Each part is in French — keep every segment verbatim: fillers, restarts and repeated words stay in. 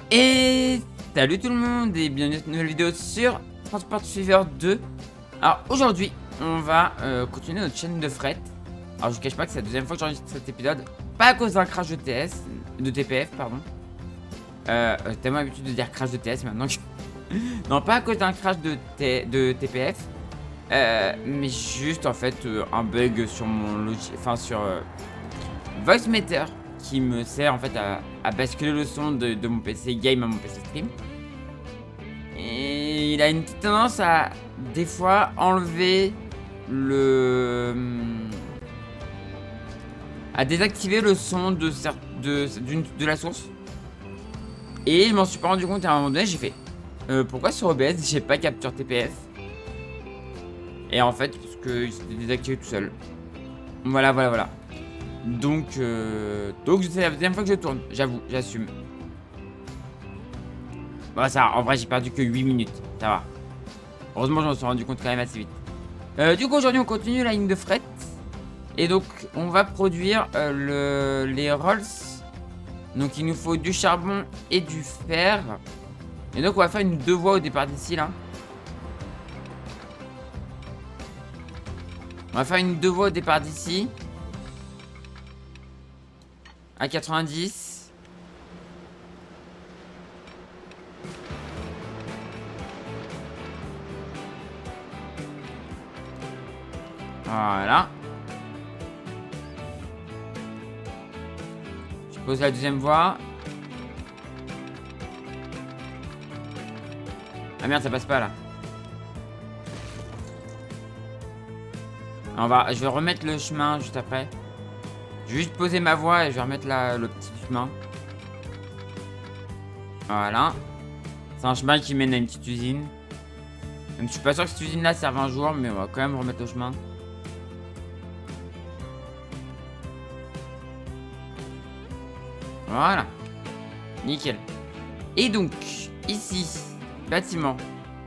Et salut tout le monde et bienvenue dans une nouvelle vidéo sur Transport Fever deux. Alors aujourd'hui on va euh, continuer notre chaîne de fret. Alors je vous cache pas que c'est la deuxième fois que j'enregistre cet épisode. Pas à cause d'un crash de T S, de T P F pardon. Euh, euh, tellement l'habitude de dire crash de T S maintenant que... Non, pas à cause d'un crash de, T de T P F. Euh, mais juste en fait euh, un bug sur mon logiciel, enfin sur euh, Voicemeter, qui me sert en fait à, à basculer le son de, de mon P C game à mon P C stream. Et il a une petite tendance à des fois enlever le... à désactiver le son de, de, de, de la source. Et je m'en suis pas rendu compte à un moment donné, j'ai fait euh, pourquoi sur O B S j'ai pas capture T P F? Et en fait parce que il s'était désactivé tout seul. Voilà voilà voilà. Donc, euh, donc c'est la deuxième fois que je tourne, j'avoue, j'assume. Bon ça, en vrai j'ai perdu que huit minutes, ça va. Heureusement je m'en suis rendu compte quand même assez vite. Euh, du coup aujourd'hui on continue la ligne de fret. Et donc on va produire euh, le, les rolls. Donc il nous faut du charbon et du fer. Et donc on va faire une deux voies au départ d'ici là. On va faire une deux voies au départ d'ici. À quatre-vingt-dix. Voilà. Je pose la deuxième voie. Ah merde, ça passe pas là. On va, je vais remettre le chemin juste après. Je vais juste poser ma voie et je vais remettre la, le petit chemin. Voilà. C'est un chemin qui mène à une petite usine. Même si je suis pas sûr que cette usine là serve un jour, mais on va quand même remettre le chemin. Voilà. Nickel. Et donc, ici, bâtiment.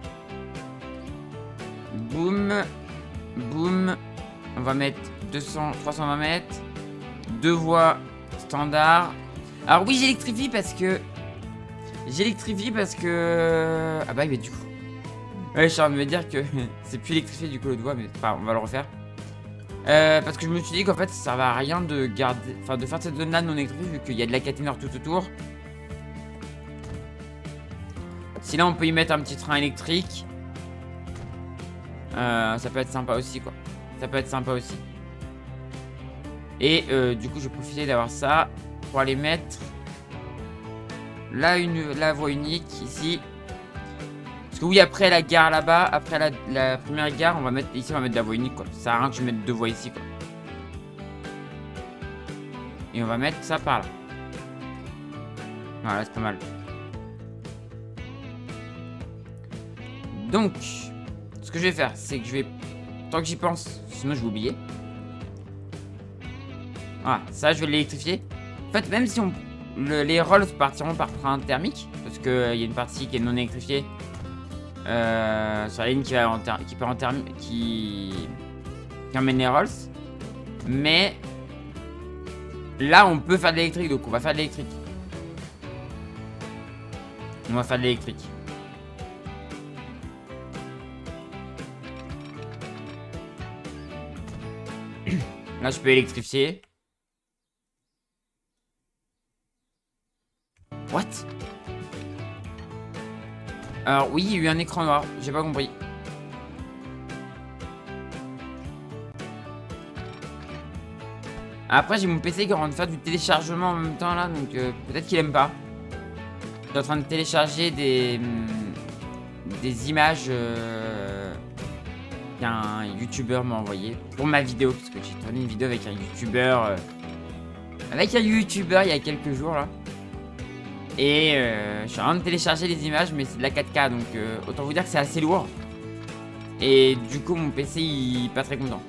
Boum. Boum. On va mettre deux cents, trois cent vingt mètres. Deux voies standard. Alors oui, j'électrifie parce que... J'électrifie parce que... Ah bah mais du coup... Ouais, je suis en train de me dire que c'est plus électrifié du coup l'autre voie, mais enfin, on va le refaire. Euh, parce que je me suis dit qu'en fait ça servait à rien de garder... Enfin de faire cette zone là non électrifiée vu qu'il y a de la caténaire tout autour. Si là on peut y mettre un petit train électrique. Euh, ça peut être sympa aussi quoi. Ça peut être sympa aussi. Et euh, du coup je vais profiter d'avoir ça pour aller mettre là une, la voie unique ici. Parce que oui, après la gare là-bas, après la, la première gare, on va mettre ici, on va mettre la voie unique quoi. Ça sert à rien que je mette deux voies ici quoi. Et on va mettre ça par là. Voilà, c'est pas mal. Donc, ce que je vais faire, c'est que je vais, tant que j'y pense, sinon je vais oublier. Voilà, ça je vais l'électrifier. En fait, même si on, le, les rolls partiront par train thermique, parce qu'il euh, y a une partie qui est non électrifiée. Euh, sur la ligne qui va en qui peut en terme qui qui emmène les rolls, mais là on peut faire de l'électrique, donc on va faire de l'électrique. On va faire de l'électrique. Là je peux électrifier. What? Alors oui, il y a eu un écran noir, j'ai pas compris. Après j'ai mon P C qui est en train de faire du téléchargement en même temps là, donc euh, peut-être qu'il aime pas. Je suis en train de télécharger des des images euh, qu'un youtubeur m'a envoyé pour ma vidéo, parce que j'ai tourné une vidéo avec un youtubeur euh, avec un youtubeur il y a quelques jours là. Et euh, je suis en train de télécharger les images, mais c'est de la quatre K, donc euh, autant vous dire que c'est assez lourd. Et du coup mon P C il est pas très content.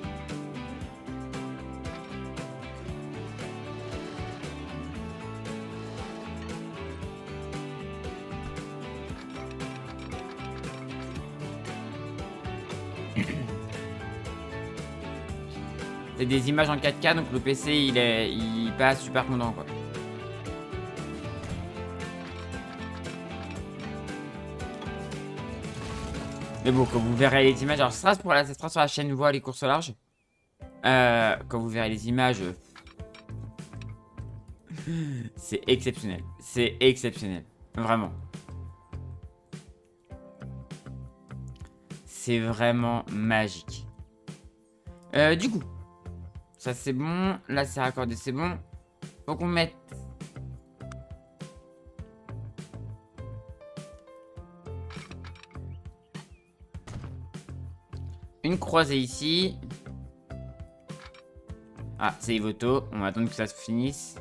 C'est des images en quatre K, donc le P C il est, il est pas super content quoi. Mais bon, quand vous verrez les images, alors ça sera pour la, ça sera sur la chaîne Voix les courses au large. Euh, quand vous verrez les images, c'est exceptionnel. C'est exceptionnel. Vraiment. C'est vraiment magique. Euh, du coup, ça c'est bon. Là c'est raccordé, c'est bon. Faut qu'on mette... une croisée ici. Ah, c'est Ivoto. On va attendre que ça se finisse.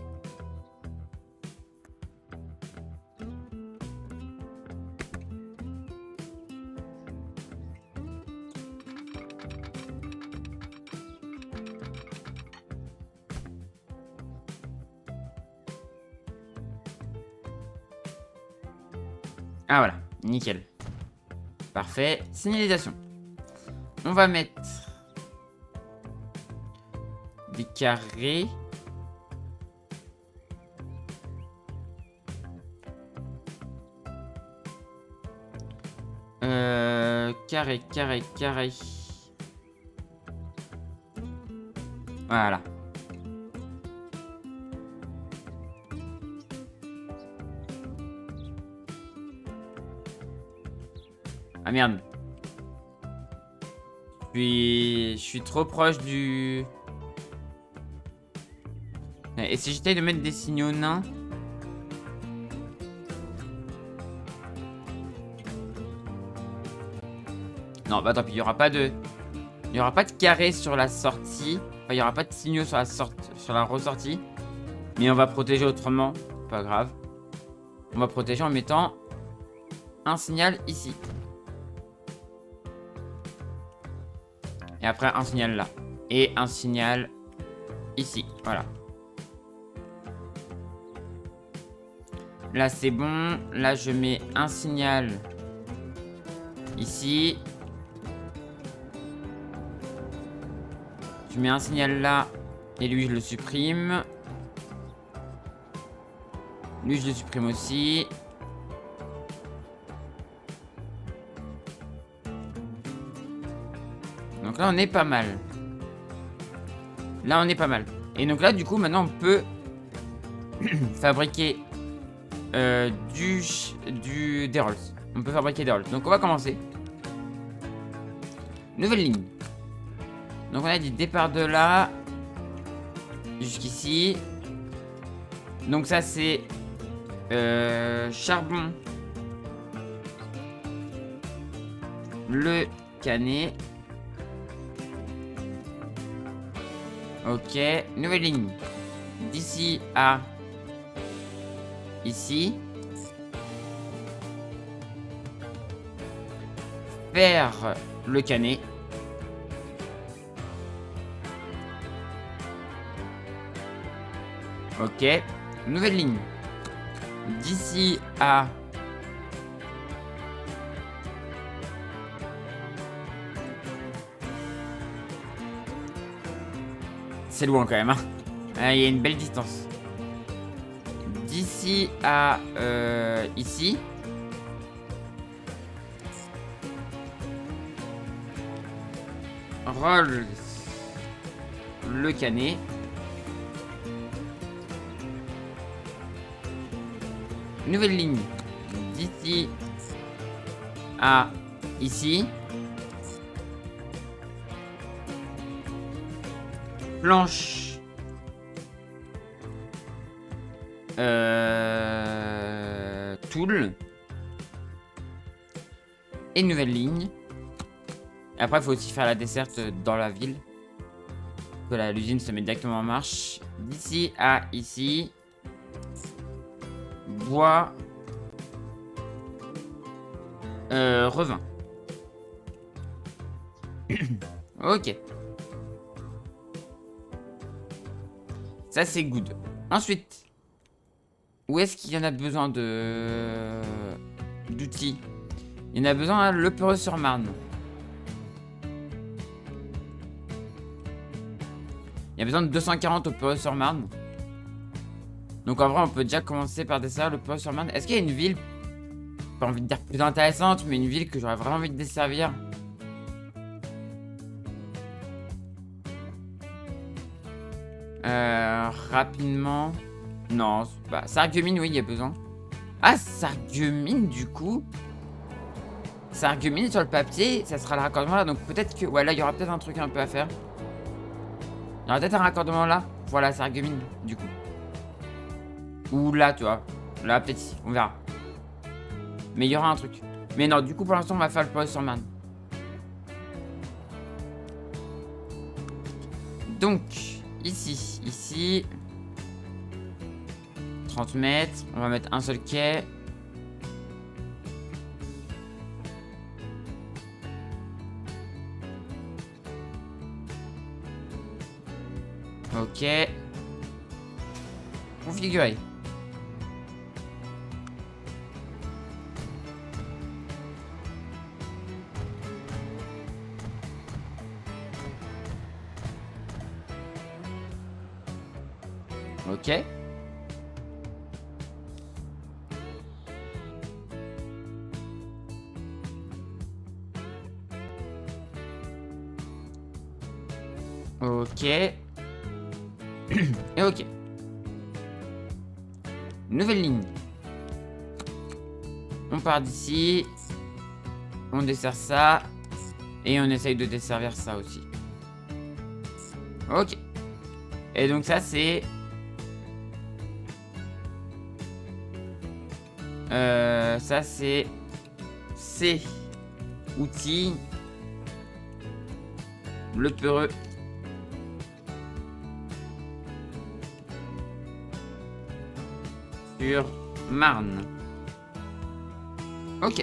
Ah voilà, nickel. Parfait. Signalisation. On va mettre des carrés. Euh, carré, carré, carré. Voilà. Ah merde. Je suis... Je suis trop proche du... Et si j'essaye de mettre des signaux nains? Non, bah tant pis, il n'y aura pas de... Il n'y aura pas de carré sur la sortie. Enfin, il n'y aura pas de signaux sur la, sorte... sur la ressortie. Mais on va protéger autrement. Pas grave. On va protéger en mettant un signal ici. Et après un signal là. Et un signal ici. Voilà. Là c'est bon. Là je mets un signal ici. Je mets un signal là. Et lui je le supprime. Lui je le supprime aussi. Donc là on est pas mal. Là on est pas mal. Et donc là du coup maintenant on peut fabriquer euh, du, du des rolls. On peut fabriquer des rolls. Donc on va commencer. Nouvelle ligne. Donc on a dit départ de là jusqu'ici. Donc ça c'est euh, charbon, le canet. Ok, nouvelle ligne. D'ici à ici. Faire le canet. Ok, nouvelle ligne. D'ici à c'est loin quand même, hein. Ah, il y a une belle distance. D'ici à euh, ici. Roll le canet. Nouvelle ligne. D'ici à ici. Planche. Euh, tool. Et nouvelle ligne. Et après, il faut aussi faire la desserte dans la ville. Que l'usine se met directement en marche. D'ici à ici. Bois. Euh, revin. Ok. Ça, c'est good. Ensuite, où est-ce qu'il y en a besoin de d'outils? Il y en a besoin à Le Perreux-sur-Marne. Il y a besoin de deux cent quarante au Perreux-sur-Marne. Donc en vrai, on peut déjà commencer par desservir Le Perreux-sur-Marne. Est-ce qu'il y a une ville pas envie de dire plus intéressante, mais une ville que j'aurais vraiment envie de desservir. Euh, rapidement. Non, bah, Sarreguemines, oui, il y a besoin. Ah, Sarreguemines, du coup. Sarreguemines, sur le papier, ça sera le raccordement là. Donc peut-être que... Ouais, là, il y aura peut-être un truc un peu à faire. Il y aura peut-être un raccordement là. Voilà, Sarreguemines, du coup. Ou là, tu vois. Là, peut-être ici. On verra. Mais il y aura un truc. Mais non, du coup, pour l'instant, on va faire le pause sur Marne. Donc, ici, ici... trente mètres. On va mettre un seul quai. Ok. Configurer. Ok. Ok. Et ok. Nouvelle ligne. On part d'ici. On dessert ça. Et on essaye de desservir ça aussi. Ok. Et donc ça c'est... Euh, ça c'est... C. Outils. Le peureux. Sur Marne. Ok.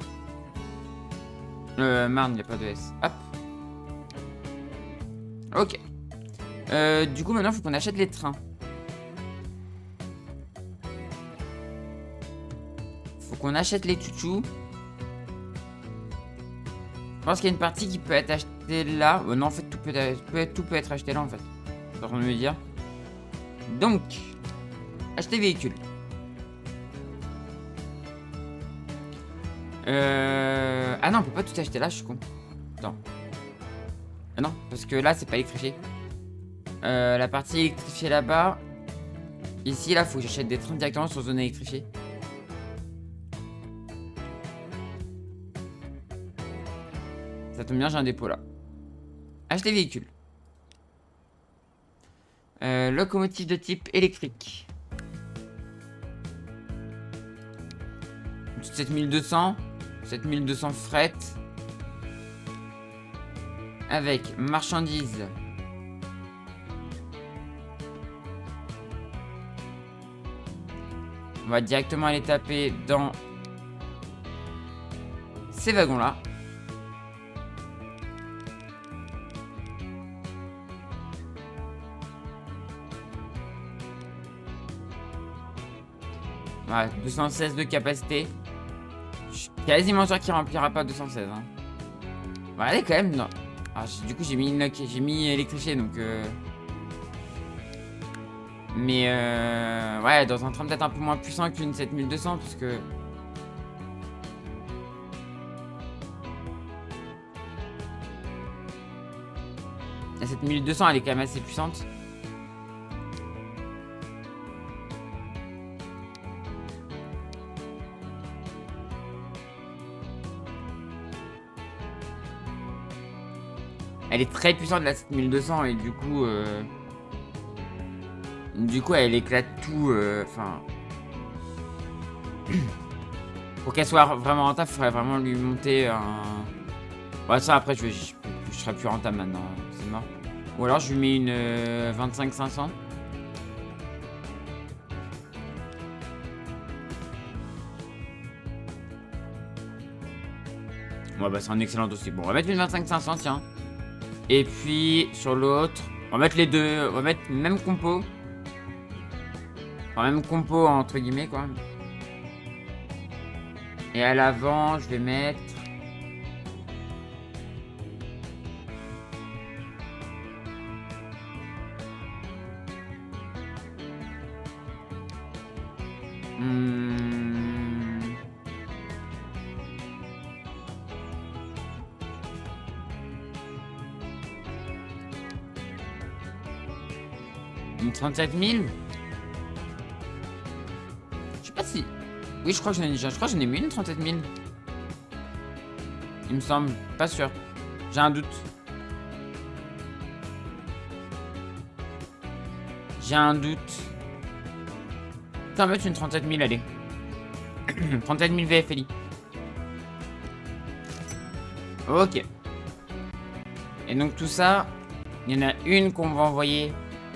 Euh, Marne, il n'y a pas de S. Hop. Ok. Euh, du coup, maintenant, il faut qu'on achète les trains. Faut qu'on achète les chouchous. Je pense qu'il y a une partie qui peut être achetée là. Oh, non, en fait, tout peut, être, tout peut être acheté là, en fait. C'est en train de me dire. Donc, acheter véhicule. Euh... Ah non, on peut pas tout acheter là, je suis con. Attends. Ah non, parce que là, c'est pas électrifié. Euh, la partie électrifiée là-bas. Ici, là, faut que j'achète des trains directement sur zone électrifiée. Ça tombe bien, j'ai un dépôt là. Acheter véhicule. Euh, locomotive de type électrique. sept mille deux cents. sept mille deux cents fret. Avec marchandises. On va directement aller taper dans ces wagons là. Voilà, deux cent seize de capacité. Je suis quasiment sûr qu'il remplira pas deux cent seize. Hein. Bon, allez quand même. Non. Ah, du coup j'ai mis une j'ai mis électrifié donc. Euh... Mais euh... ouais, dans un train peut-être un peu moins puissant qu'une sept mille deux cents parce que. La sept mille deux cents elle est quand même assez puissante. Elle est très puissante la sept mille deux cents et du coup euh, du coup elle éclate tout. Enfin euh, pour qu'elle soit vraiment rentable il faudrait vraiment lui monter un... Ouais ça après je, vais, je, je serai plus rentable maintenant. C'est mort. Ou alors je lui mets une euh, vingt-cinq cinq cents. Ouais bah c'est un excellent dossier. Bon on va mettre une vingt-cinq cinq cents tiens. Et puis sur l'autre, on va mettre les deux, on va mettre même compo. Enfin, même compo entre guillemets quoi. Et à l'avant, je vais mettre... Hmm... Une trente-sept mille. Je sais pas si... Oui, je crois que j'en ai déjà. Je crois que j'en ai mis une trente-sept mille. Il me semble. Pas sûr. J'ai un doute. J'ai un doute. Ça va mettre une trente-sept mille, allez. trente-sept mille V F L I. Ok. Et donc tout ça, il y en a une qu'on va envoyer.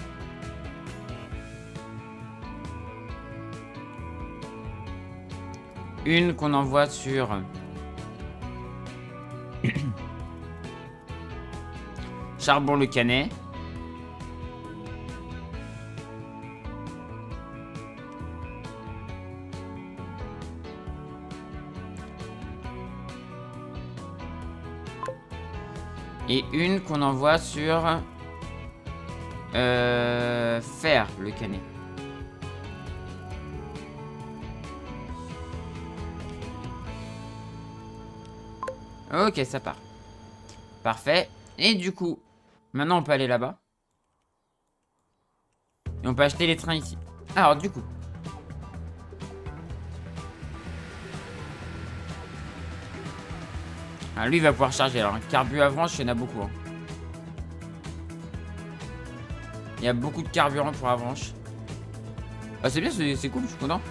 Une qu'on envoie sur... Charbon le Canet. Et une qu'on envoie sur euh, Fer le Canet. Ok, ça part. Parfait. Et du coup, maintenant on peut aller là-bas. Et on peut acheter les trains ici. Alors du coup. Ah, lui il va pouvoir charger. Alors, carbu avant, il y en a beaucoup. Hein. Il y a beaucoup de carburant pour Avranches. Ah, c'est bien, c'est cool, je suis content.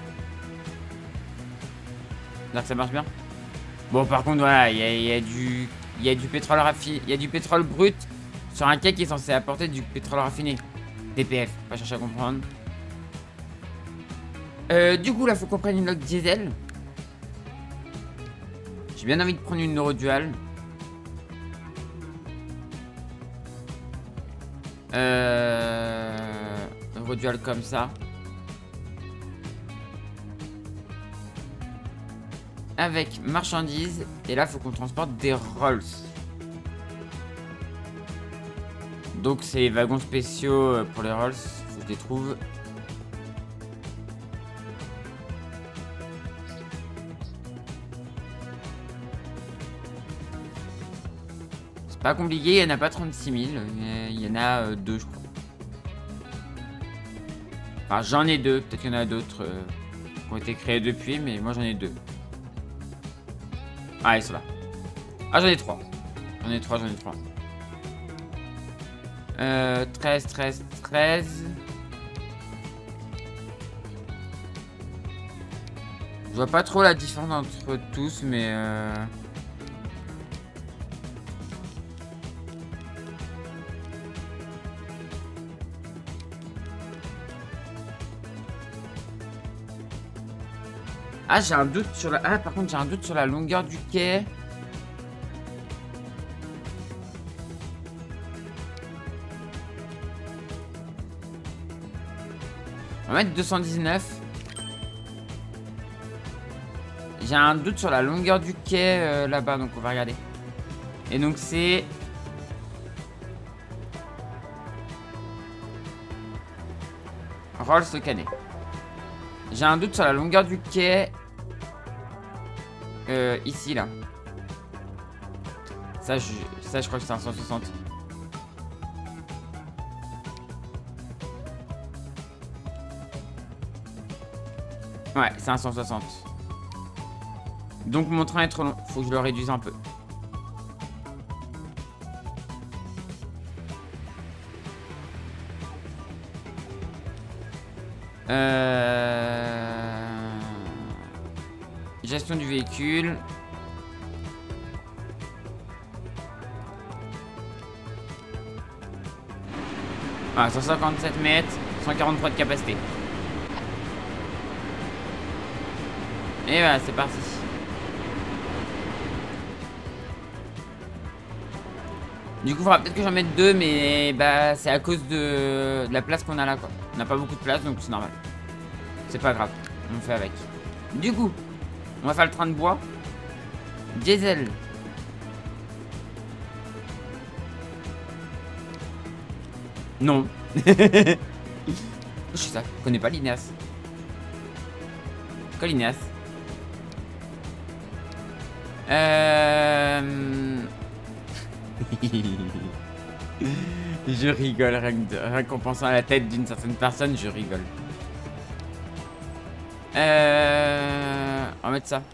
Là, ça marche bien. Bon, par contre, voilà, il y a, y a du, il y a du pétrole raffiné, il y a du pétrole brut sur un quai qui est censé apporter du pétrole raffiné. D P F, pas chercher à comprendre. Euh, du coup, là, faut qu'on prenne une log diesel. J'ai bien envie de prendre une Eurodual. Euh... Eurodual comme ça. Avec marchandises. Et là, il faut qu'on transporte des Rolls. Donc, c'est les wagons spéciaux pour les Rolls. Faut que je les trouve. Pas compliqué, il n'y en a pas trente-six mille, il y en a euh, deux je crois. Enfin j'en ai deux, peut-être qu'il y en a d'autres euh, qui ont été créés depuis, mais moi j'en ai deux. Ah ils sont là. Ah j'en ai trois. J'en ai trois, j'en ai trois. Euh, treize, treize, treize. Je vois pas trop la différence entre tous, mais... Euh... Ah, j'ai un doute sur la... Ah, par contre, j'ai un doute sur la longueur du quai. On va mettre deux cent dix-neuf. J'ai un doute sur la longueur du quai euh, là-bas, donc on va regarder. Et donc c'est... Rolls le Canet. J'ai un doute sur la longueur du quai. Euh, ici, là. Ça, je, ça, je crois que c'est un cent soixante. Ouais, c'est un cent soixante. Donc, mon train est trop long. Faut que je le réduise un peu. Euh... Gestion du véhicule. Ah, cent cinquante-sept mètres, cent quarante-trois de capacité. Et voilà, c'est parti. Du coup, il faudra peut-être que j'en mette deux, mais bah c'est à cause de, de la place qu'on a là, quoi. On n'a pas beaucoup de place, donc c'est normal. C'est pas grave, on fait avec. Du coup, on va faire le train de bois. Diesel. Non. Je sais ça, je connais pas l'Ineas. Quoi l'Ineas? Euh... Je rigole, rien que de- rien qu'en pensant à la tête d'une certaine personne, je rigole. Euh... On va mettre ça.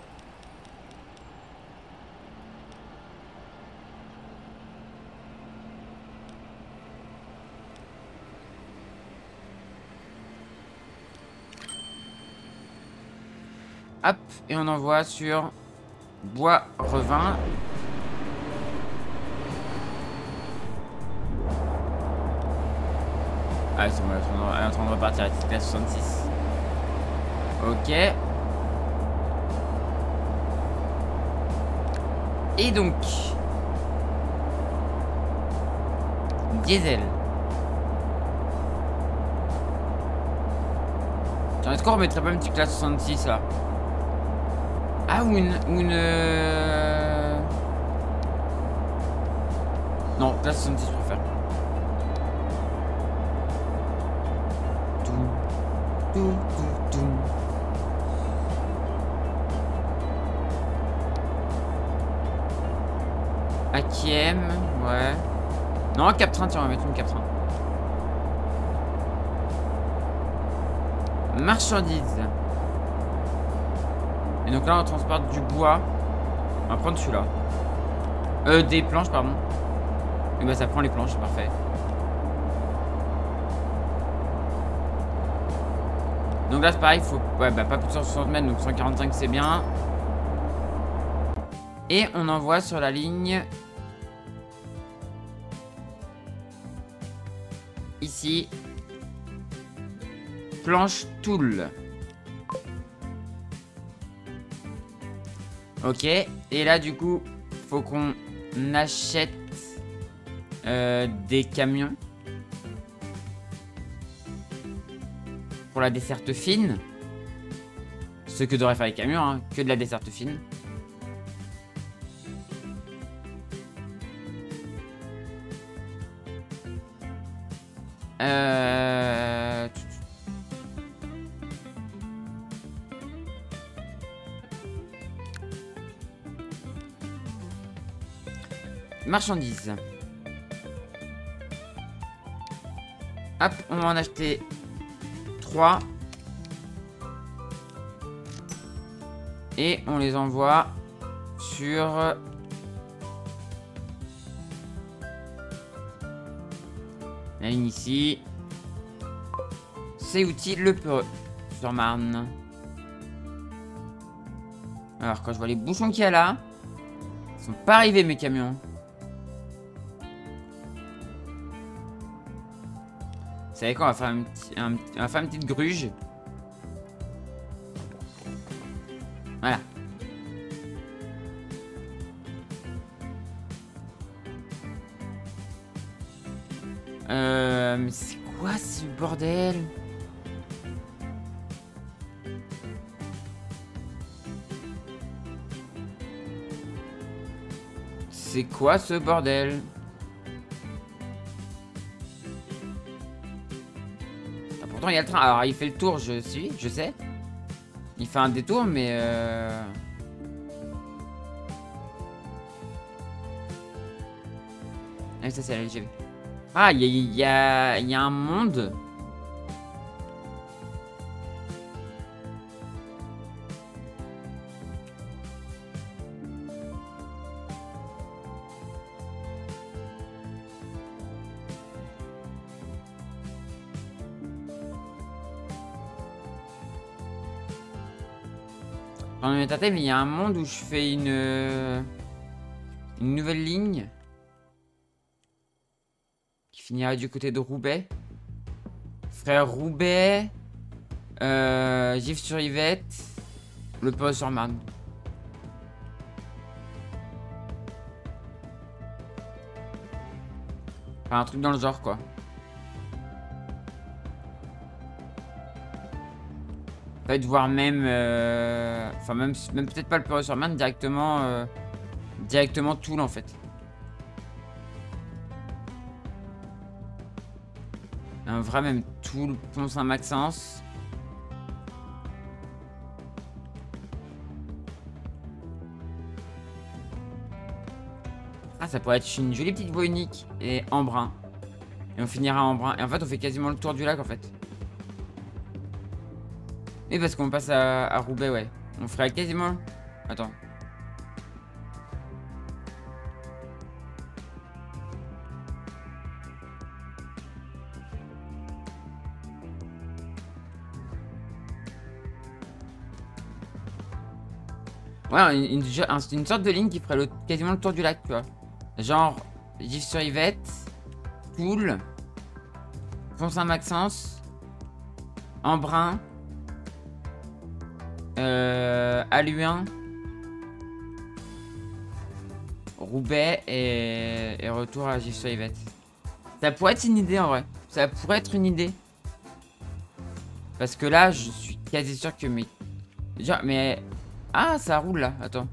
Hop, et on envoie sur bois revin. Ah, c'est bon, elle est en train de repartir, elle est à soixante-six. Ok. Et donc... Diesel. Tiens, est-ce qu'on remettrait pas une petite classe soixante-six là? Ah, ou une... Ou une... euh... Non, classe soixante-six, je préfère. Tout, tout, tout, tout. A K M, ouais. Non, Captrain, tiens, on va mettre une Captrain. Marchandises. Et donc là, on transporte du bois. On va prendre celui-là. Euh, des planches, pardon. Et bah, ça prend les planches, parfait. Donc là, c'est pareil, il faut... Ouais, bah, pas plus de cent soixante mètres, donc cent quarante-cinq, c'est bien. Et on envoie sur la ligne... Ici. Planche tool. Ok. Et là, du coup, faut qu'on achète euh, des camions. Pour la desserte fine. Ce que devraient faire les camions, hein, que de la desserte fine. Euh... Marchandises. Hop, on va en acheter trois. Et on les envoie sur... la ligne ici. C'est utile le peu sur Marne. Alors quand je vois les bouchons qu'il y a là, ils sont pas arrivés mes camions. Vous savez quoi, on va faire, un petit, un, on va faire une petite gruge. Voilà. Euh, mais c'est quoi ce bordel? C'est quoi ce bordel? Ah, pourtant il y a le train. Alors il fait le tour, je suis, je sais. Il fait un détour, mais euh... ah, ça c'est la L G V. Ah, il y a, y, a, y a un monde. Dans le métatème, il y a un monde où je fais une, une nouvelle ligne qui finira du côté de Roubaix. Frère Roubaix, euh, Gif-sur-Yvette, le Port-sur-Marne. Enfin, un truc dans le genre, quoi. En fait, voire même... euh, Enfin, même, même peut-être pas le Port-sur-Marne, directement... Euh, directement Toul, en fait. Un vrai même Toul, Pont-Saint-Maxence. Ah, ça pourrait être une jolie petite voie unique. Et en brun. Et on finira en brun. Et en fait, on fait quasiment le tour du lac, en fait. Et parce qu'on passe à, à Roubaix, ouais. On ferait quasiment... Attends. Ouais, une, une, une sorte de ligne qui ferait le, quasiment le tour du lac, tu vois. Genre, Gif-sur-Yvette, Toul, Pont-Saint-Maxence, Embrun, euh, Alluin, Roubaix et, et retour à Gif-sur-Yvette. Ça pourrait être une idée en vrai. Ça pourrait être une idée. Parce que là, je suis quasi sûr que mes... Genre, mais... Ah, ça roule là, attends.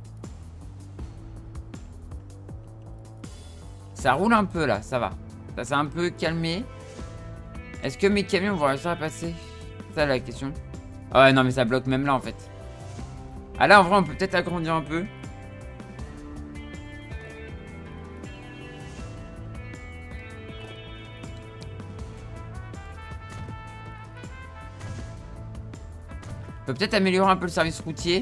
Ça roule un peu là, ça va. Ça s'est un peu calmé. Est-ce que mes camions vont réussir à passer? C'est ça la question. Ah ouais, non mais ça bloque même là en fait. Ah là en vrai on peut peut-être agrandir un peu. On peut peut-être améliorer un peu le service routier.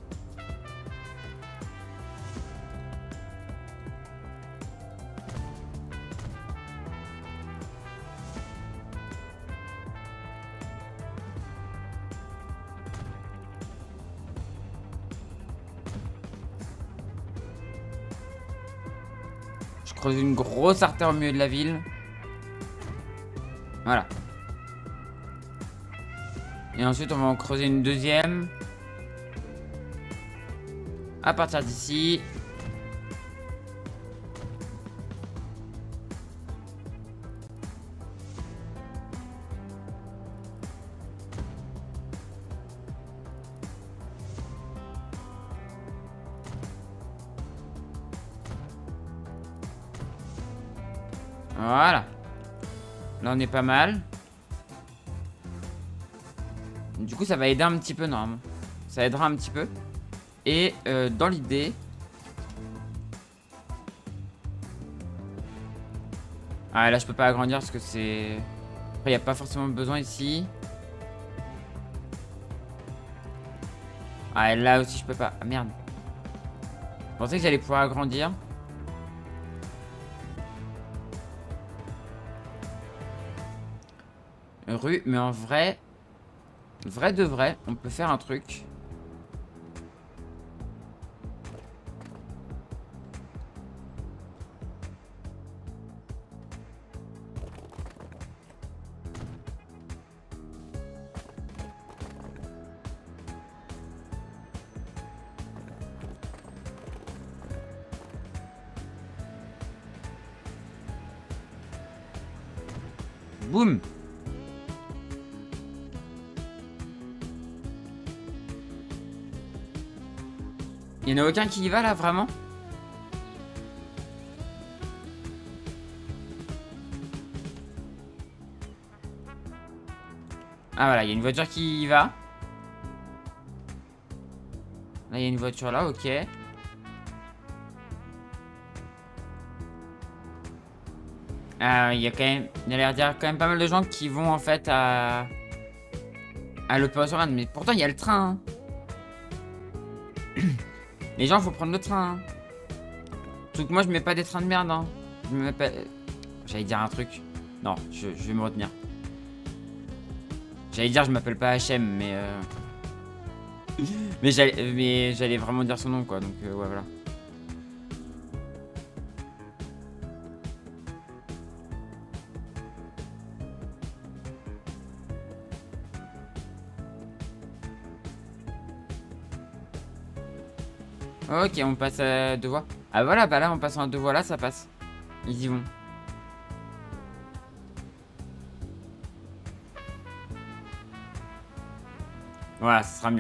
Je creuse une grosse artère au milieu de la ville. Voilà. Et ensuite, on va en creuser une deuxième. À partir d'ici. Voilà. Là, on est pas mal. Du coup, ça va aider un petit peu, normalement. Ça aidera un petit peu. Et euh, dans l'idée... Ah, là, je peux pas agrandir parce que c'est... Après, il n'y a pas forcément besoin ici. Ah, et là aussi, je peux pas. Ah, merde. Je pensais que j'allais pouvoir agrandir. Rue, mais en vrai... Vrai de vrai, on peut faire un truc. Boum. Il n'y en a aucun qui y va là, vraiment? Ah voilà, il y a une voiture qui y va. Là, il y a une voiture là, ok. Euh, il y a quand même... Il y a l'air d'y avoir quand même pas mal de gens qui vont en fait à... À l'opération Rennes. Mais pourtant, il y a le train. Hein. Les gens, faut prendre le train. Hein. Surtout que moi, je mets pas des trains de merde. Hein. Je me mets pas... J'allais dire un truc. Non, je, je vais me retenir. J'allais dire, je m'appelle pas H M, mais... Euh... mais j'allais vraiment dire son nom, quoi. Donc, euh, ouais, voilà. Ok, on passe à deux voies. Ah voilà, bah là, en passant à deux voies, là, ça passe. Ils y vont. Voilà, ce sera mieux.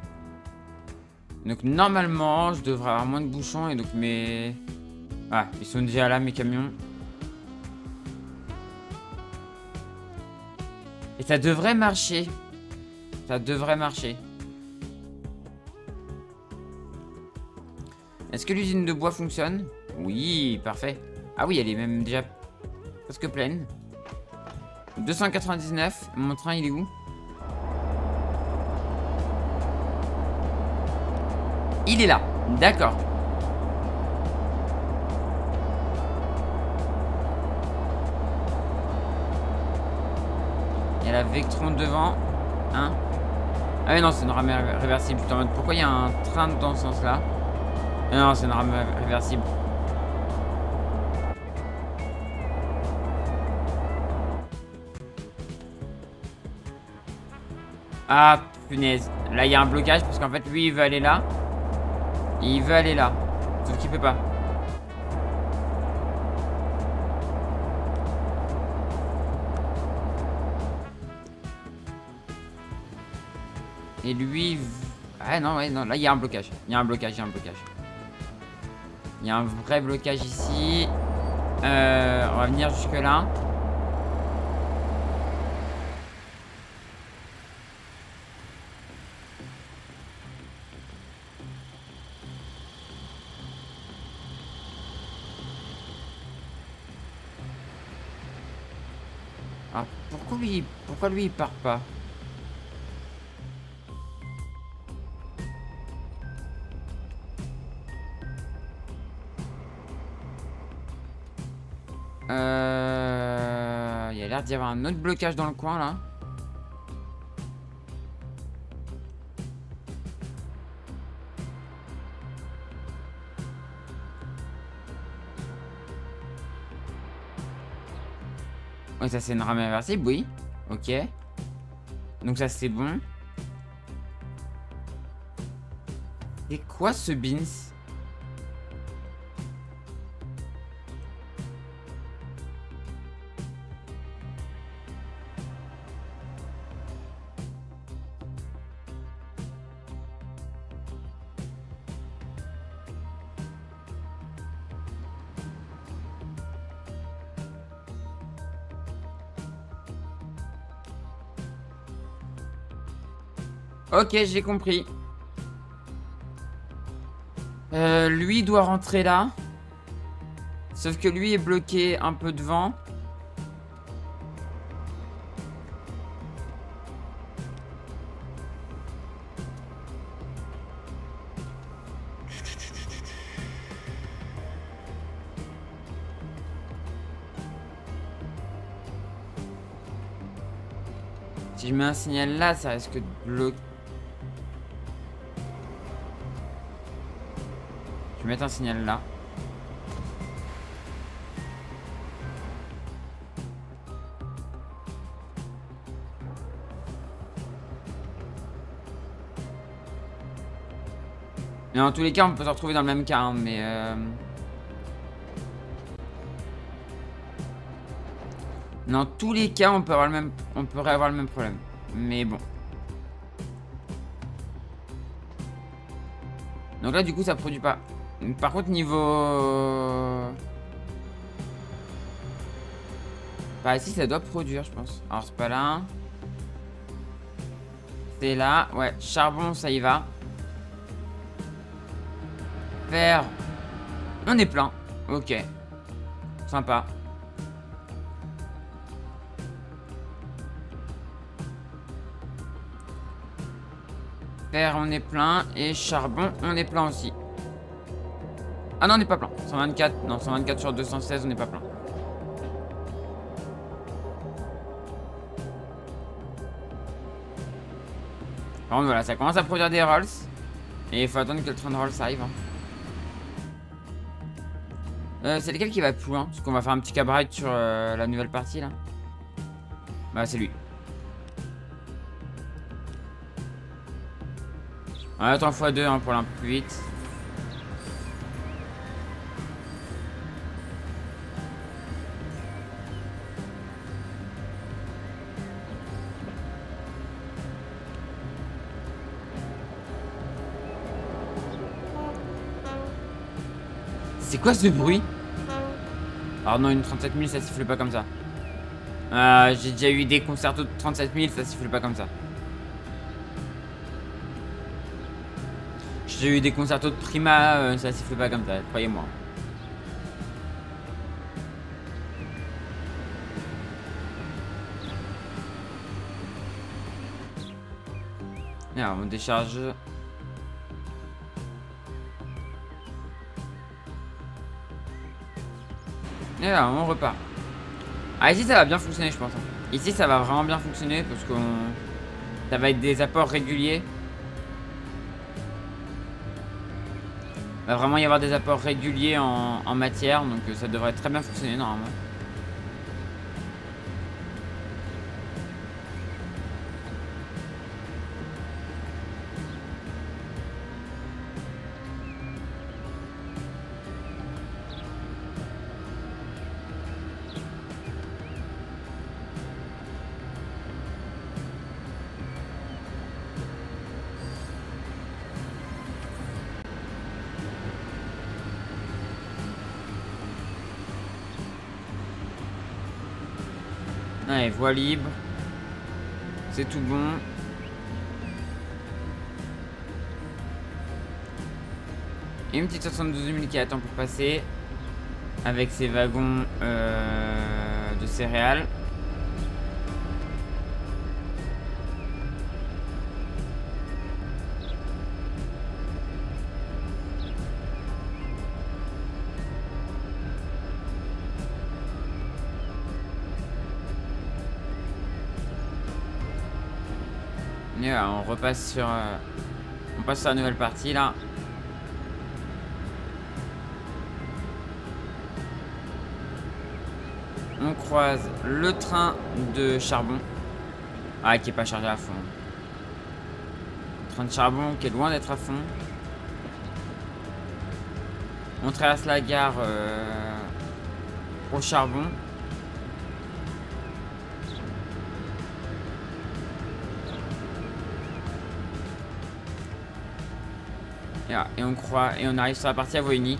Donc, normalement, je devrais avoir moins de bouchons. Et donc, mes... Ah, ils sont déjà là, mes camions. Et ça devrait marcher. Ça devrait marcher. Est-ce que l'usine de bois fonctionne? Oui, parfait. Ah oui, elle est même déjà presque pleine. deux cent quatre-vingt-dix-neuf. Mon train, il est où? Il est là. D'accord. Il y a la Vectron devant. Hein? Ah mais non, c'est une rame réversible. Putain, en mode, pourquoi il y a un train dans ce sens-là? Non, c'est une rame réversible. Ah, punaise. Là, il y a un blocage parce qu'en fait, lui, il veut aller là. Et il veut aller là. Sauf qu'il peut pas. Et lui... Ah non, ouais, non, là, il y a un blocage. Il y a un blocage, il y a un blocage. Il y a un vrai blocage ici. Euh, on va venir jusque là. Ah, pourquoi lui, pourquoi lui il part pas? Euh... Il y a l'air d'y avoir un autre blocage dans le coin là. Oui, ça c'est une rame inversible, oui. Ok. Donc ça c'est bon. Et quoi ce beans? Ok, j'ai compris. Euh, lui doit rentrer là. Sauf que lui est bloqué un peu devant. Si je mets un signal là, ça risque de bloquer. Je vais mettre un signal là. Mais en tous les cas, on peut se retrouver dans le même cas, hein, mais... Euh... Dans tous les cas, on peut avoir le même... on pourrait avoir le même problème. Mais bon. Donc là, du coup, ça produit pas. Par contre, niveau... Bah si, ça doit produire, je pense. Alors, c'est pas là. C'est là. Ouais, charbon, ça y va. Fer. On est plein. Ok. Sympa. Fer, on est plein. Et charbon, on est plein aussi. Ah non, on n'est pas plein. cent vingt-quatre. Non, cent vingt-quatre sur deux cent seize, on n'est pas plein. Par contre, voilà, ça commence à produire des rolls. Et il faut attendre que le train de rolls arrive. Hein. Euh, c'est lequel qui va plus loin? Parce qu'on va faire un petit cabaret sur euh, la nouvelle partie là. Bah, c'est lui. On attend fois deux hein, pour aller un peu plus vite. C'est quoi ce bruit? Alors non, une trente-sept mille, ça siffle pas comme ça. Euh, J'ai déjà eu des concertos de trente-sept mille, ça siffle pas comme ça. J'ai eu des concertos de Prima, euh, ça siffle pas comme ça, croyez-moi. Et alors, on décharge. Et là, on repart. Ah, ici, ça va bien fonctionner, je pense. Ici, ça va vraiment bien fonctionner parce qu'on... Ça va être des apports réguliers. Il va vraiment y avoir des apports réguliers en, en matière, donc ça devrait très bien fonctionner normalement. Allez, voie libre. C'est tout bon. Et une petite soixante-douze mille qui attend pour passer. Avec ses wagons euh, de céréales. Et voilà, on repasse sur... Euh, on passe sur la nouvelle partie là. On croise le train de charbon. Ah, qui est pas chargé à fond. Le train de charbon qui est loin d'être à fond. On traverse la gare euh, au charbon. Et, là, et on croit et on arrive sur la partie à voie unique.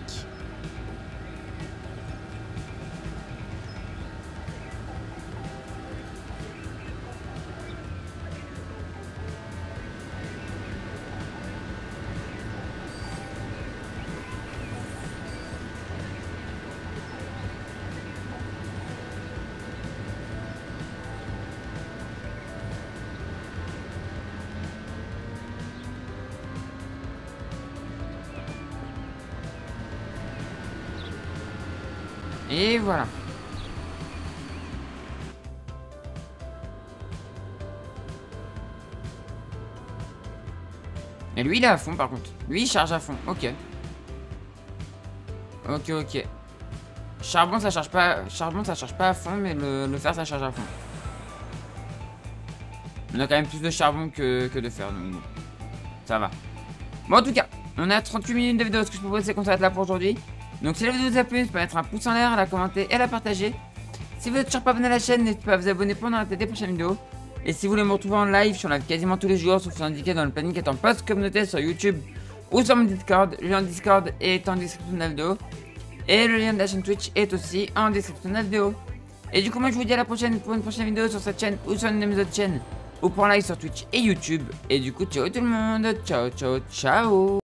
Et voilà. Et lui il est à fond par contre. Lui il charge à fond. Ok. Ok ok. Charbon ça charge pas. Charbon ça charge pas à fond, mais le, le fer ça charge à fond. On a quand même plus de charbon que, que de fer, donc bon. Ça va. Bon en tout cas, on a trente-huit minutes de vidéo. Ce que je propose c'est qu'on s'arrête là pour aujourd'hui. Donc si la vidéo vous a plu, n'hésitez pas à mettre un pouce en l'air, à la commenter et à la partager. Si vous êtes toujours pas abonné à la chaîne, n'hésitez pas à vous abonner pour ne rater des prochaines vidéos. Et si vous voulez me retrouver en live, je suis en live quasiment tous les jours, sauf indiqué dans le planning étant post communauté sur YouTube ou sur mon Discord. Le lien de Discord est en description de la vidéo. Et le lien de la chaîne Twitch est aussi en description de la vidéo. Et du coup, moi je vous dis à la prochaine pour une prochaine vidéo sur cette chaîne ou sur une de mes autres chaînes. Ou pour un live sur Twitch et YouTube. Et du coup, ciao tout le monde, ciao ciao ciao.